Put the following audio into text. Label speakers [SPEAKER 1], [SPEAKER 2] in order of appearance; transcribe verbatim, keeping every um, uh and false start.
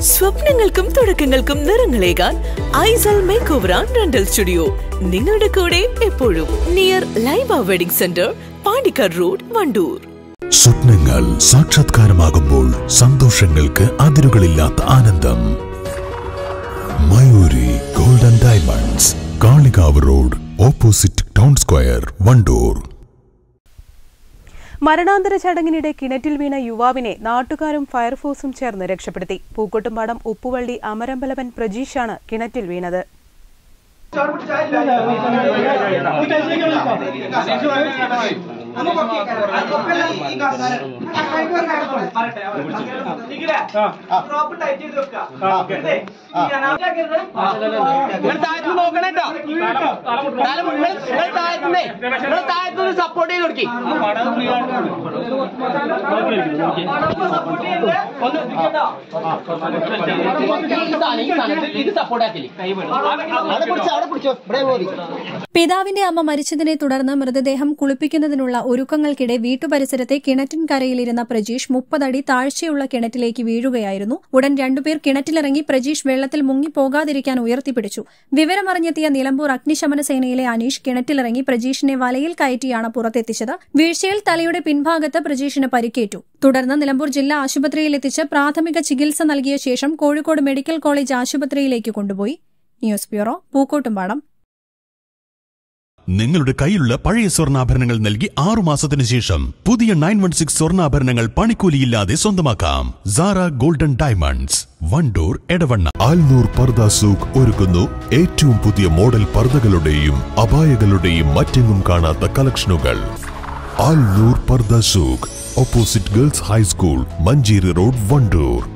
[SPEAKER 1] സ്വപ്നങ്ങൾക്കും തുടക്കങ്ങൾക്കും നിറങ്ങളേകാൻ Aisal makeover and rental studio നിങ്ങളുടെ കൂടെ എപ്പോഴും. Near Laiba wedding centre, Pandikkad road, Wandoor.
[SPEAKER 2] സ്വപ്നങ്ങൾ സാക്ഷാത്കാരമാകുമ്പോൾ സന്തോഷങ്ങൾക്ക് അതിരുകളില്ലാത്ത ആനന്ദം. Mayuri golden diamonds, Kalikavu road, opposite town square, Wandoor.
[SPEAKER 3] മരണാന്തര ചടങ്ങിനിടെ കിണറ്റിൽ വീണ യുവാവിനെ നാട്ടുകാരും ഫയർഫോഴ്സും ചേർന്ന് രക്ഷപ്പെടുത്തി. പൂക്കോട്ടുംപാടം ഉപ്പുവള്ളി അമരമ്പലവൻ പ്രജീഷാണ് കിണറ്റിൽ വീണത്.
[SPEAKER 4] സപ്പോർട്ട് ചെയ്ത് കൊടുക്കി
[SPEAKER 5] പിതാവിന്റെ അമ്മ മരിച്ചതിനെ തുടർന്ന് മൃതദേഹം കുളിപ്പിക്കുന്നതിനുള്ള ഒരുക്കങ്ങൾക്കിടെ വീട്ടുപരിസരത്തെ കിണറ്റിൻകരയിലിരുന്ന പ്രജീഷ് മുപ്പതടി താഴ്ചയുള്ള കിണറ്റിലേക്ക് വീഴുകയായിരുന്നു. ഉടൻ രണ്ടുപേർ കിണറ്റിലിറങ്ങി പ്രജീഷ് വെള്ളത്തിൽ മുങ്ങിപ്പോകാതിരിക്കാൻ ഉയർത്തിപ്പിടിച്ചു. വിവരമറിഞ്ഞെത്തിയ നിലമ്പൂർ അഗ്നിശമന സേനയിലെ അനീഷ് കിണറ്റിലിറങ്ങി പ്രജീഷിനെ വലയിൽ കയറ്റിയാണ് പുറത്തെത്തിച്ചത്. വീഴ്ചയിൽ തലയുടെ പിൻഭാഗത്ത് പ്രജീഷിന് പരിക്കേറ്റു. തുടർന്ന് നിലമ്പൂർ ജില്ലാ ആശുപത്രിയിലെത്തിച്ച് പ്രാഥമിക ചികിത്സ നൽകിയ ശേഷം കോഴിക്കോട് മെഡിക്കൽ കോളേജ് ആശുപത്രിയിലേക്ക് കൊണ്ടുപോയി. News bureau, Pookkottumpadam.
[SPEAKER 2] നിങ്ങളുടെ കയ്യിലുള്ള പഴയ സ്വർണ്ണാഭരണങ്ങൾ നൽകി ആറുമാസത്തിനു ശേഷം പുതിയ നയൻ വൺ സിക്സ് സ്വർണ്ണാഭരണങ്ങൾ പണിക്കൂലിയില്ലാതെ സ്വന്തമാക്കാം. Zara golden diamonds, Wandoor, Edavanna. ആൽനൂർ പർദ സൂഖ് ഒരുക്കുന്നു ഏറ്റവും പുതിയ മോഡൽ പർദകളുടെയും അപായകളുടെയും മറ്റെങ്ങും കാണാത്ത കളക്ഷനുകൾ. Alnoor Parda Souq, opposite girls high school, Manjeri road, Wandoor.